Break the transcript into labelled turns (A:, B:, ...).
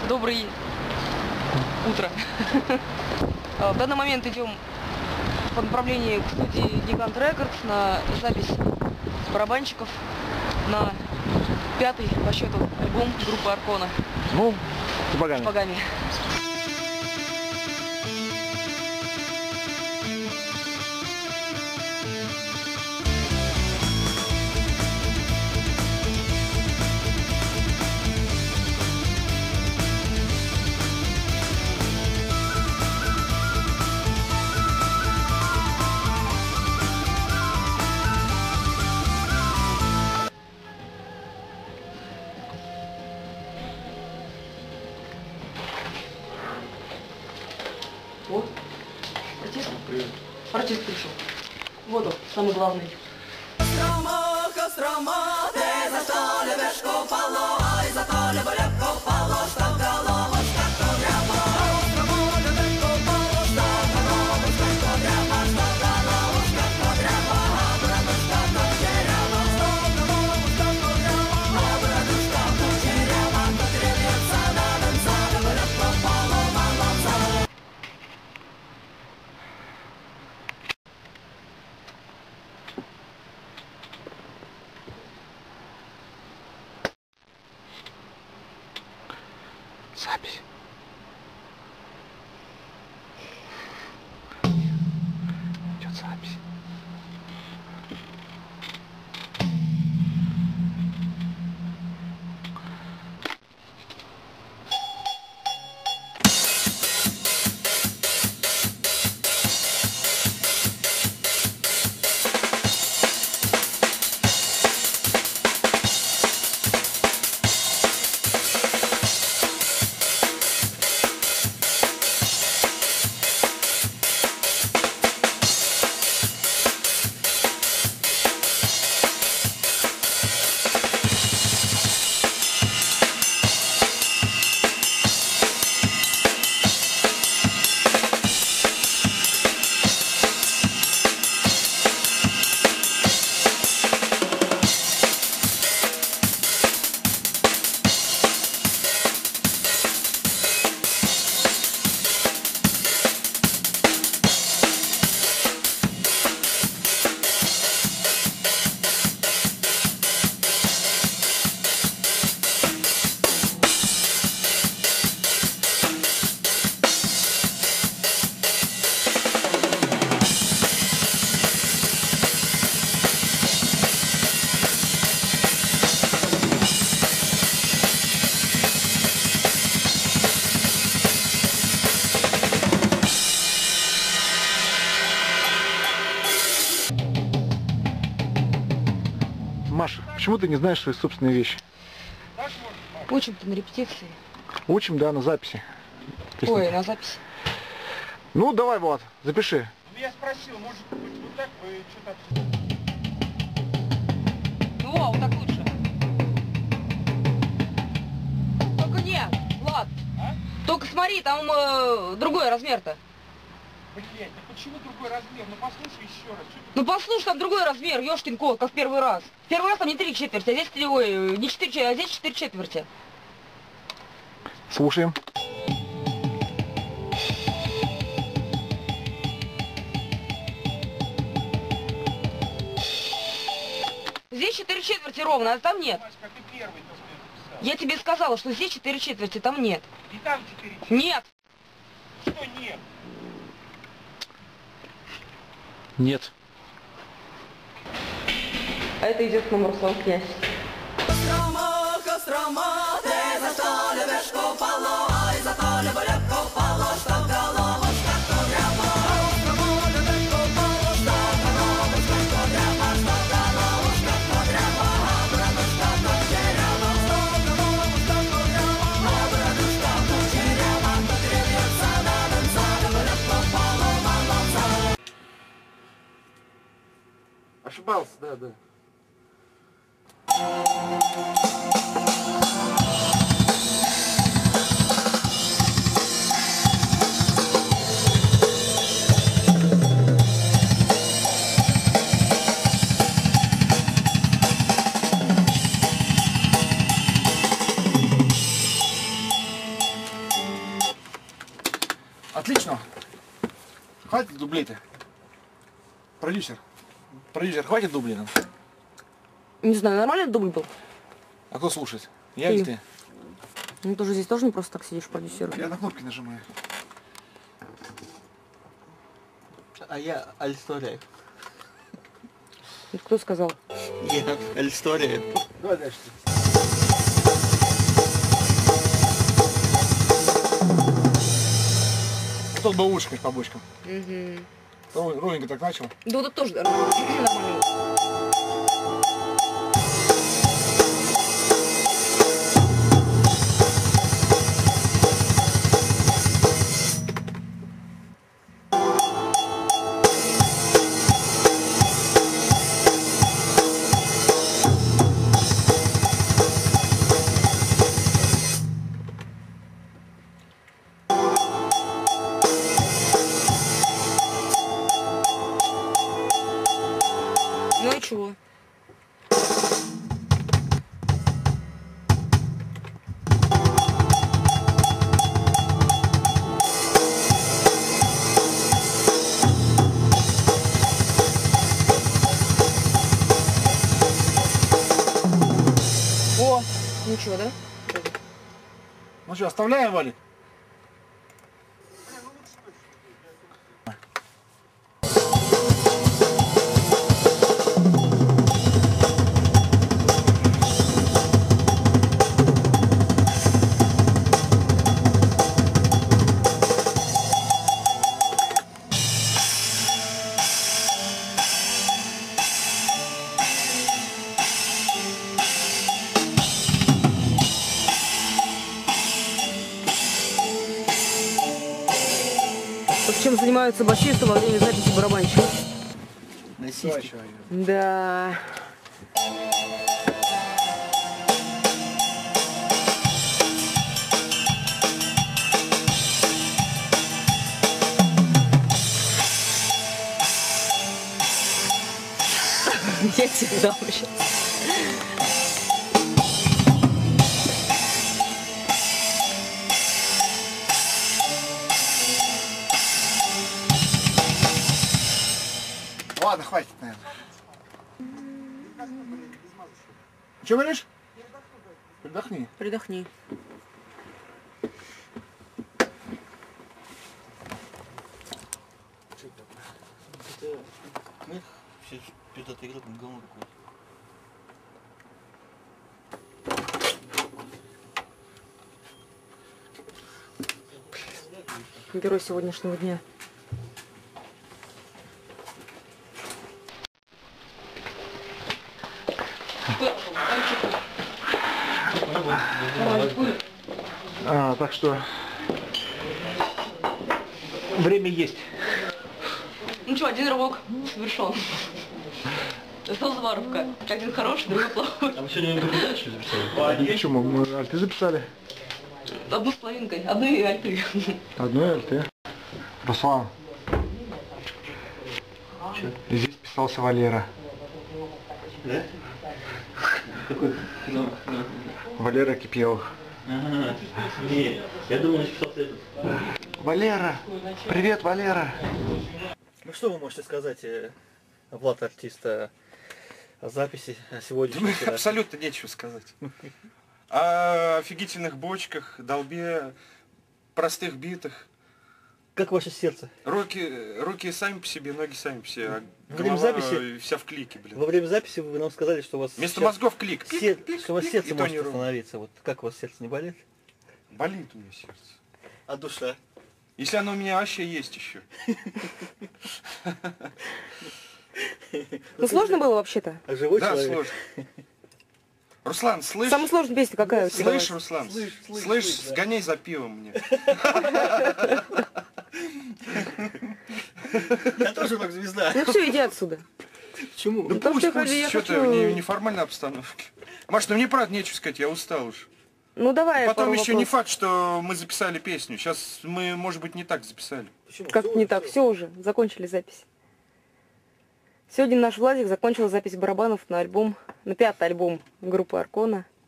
A: Доброе утро. В данный момент идем по направлению к студии Гигант Рекордс на запись барабанщиков на 5-й по счету альбом группы Аркона.
B: Ну, с
A: Шпагами. Вот, артист.
B: Привет.
A: Артист пришел. Вот он, самый главный.
B: Запись. Идет запись. Маша, почему ты не знаешь свои собственные вещи?
A: Учим-то на репетиции.
B: Учим, да, на записи.
A: Ой, на записи.
B: Ну, давай, Влад, запиши.
C: Ну, я спросил, может быть, вот так вы что-то...
A: Ну, вот так лучше. Только нет, Влад.
C: А?
A: Только смотри, там другой размер-то.
C: Блять, да почему другой размер? Ну послушай еще раз. Что ты...
A: Ну послушай, там другой размер, ёшкин кот, как в первый раз. В первый раз там не 3/4, а здесь, ой, не 4, а здесь 4/4.
B: Слушаем.
A: Здесь 4/4 ровно, а там нет.
C: Маш, как и первый, то, что я написал.
A: Я тебе сказала, что здесь 4/4, там нет.
C: И там 4.
A: Нет.
C: Что нет?
B: Нет.
A: А это идет к нам Руслан Князь.
B: Ошибался, да, да. Отлично. Хватит дублей-то. Продюсер. Продюсер, хватит дублей нам?
A: Не знаю, нормальный дубль был?
B: А кто слушает? Я или ты?
A: Ну ты же здесь тоже не просто так сидишь, продюсер.
B: Я на кнопки нажимаю.
D: А я Альстория.
A: Это кто сказал?
D: Я Альстория.
B: Давай дальше. Тут бы ушко по бочкам.
A: Угу.
B: Ровненько так начал.
A: Да вот это тоже нормально. Ну и чего? О, ничего, да?
B: Ну что, оставляем, Валик?
A: Чем занимаются басисты во время записи барабанщиков?
D: Насиски.
A: Да. Я тебе дам сейчас.
B: Ладно, хватит, наверное. Что говоришь? Передохни.
A: Придохни.
D: Мы все пидаты играют на говно какое-то.
A: Герой сегодняшнего дня.
B: Так что время есть.
A: Ну что, один рывок совершен. Осталась воровка. Один хороший, другой плохой.
D: А мы сегодня передачу записали?
B: Почему? Мы альты записали.
A: Одну с половинкой. Одну и альты.
B: Одной альты. Руслан.
D: Че?
B: Здесь писался Валера.
D: Да? Какой? Ну.
B: Валера Кипелов.
D: Ага. Не, я думал, написался этот.
B: Валера! Привет, Валера!
D: Ну что вы можете сказать, Влад, артиста, о записи сегодняшней?
C: Абсолютно нечего сказать. О офигительных бочках, долбе, простых битах.
D: Как ваше сердце?
C: Руки сами по себе, ноги сами по себе. А
D: Во время
C: голова
D: записи-
C: вся в клике, блин.
D: Во время записи вы нам сказали, что у вас
C: Вместо
D: сейчас
C: мозгов клик.
D: что у вас сердце
C: и то
D: может
C: не ровно.
D: остановиться. Вот как у вас сердце не болит?
C: Болит у меня сердце.
D: А душа?
C: Если оно у меня вообще есть еще.
A: Ну сложно было вообще-то?
D: А живой
C: Да,
D: человек?
C: сложно. Руслан, слышь?
A: Самая сложная песня какая у тебя?
C: Слышь, Руслан, слышь,
D: да.
C: сгоняй за пивом мне.
D: Я тоже рок-звезда.
A: Ну все, иди отсюда.
D: Почему?
C: Да
A: потому что
C: пусть,
A: я
C: что-то
A: хочу-
C: в неформальной обстановке. Маш, ну мне правда нечего сказать, я устал уж.
A: Ну давай
C: Потом
A: пару
C: еще не
A: вопросов.
C: факт, что мы записали песню. Сейчас мы, может быть, не так записали.
D: Почему?
A: Как не так? Все уже, закончили запись. Сегодня наш Владик закончил запись барабанов на альбом, на 5-й альбом группы Аркона.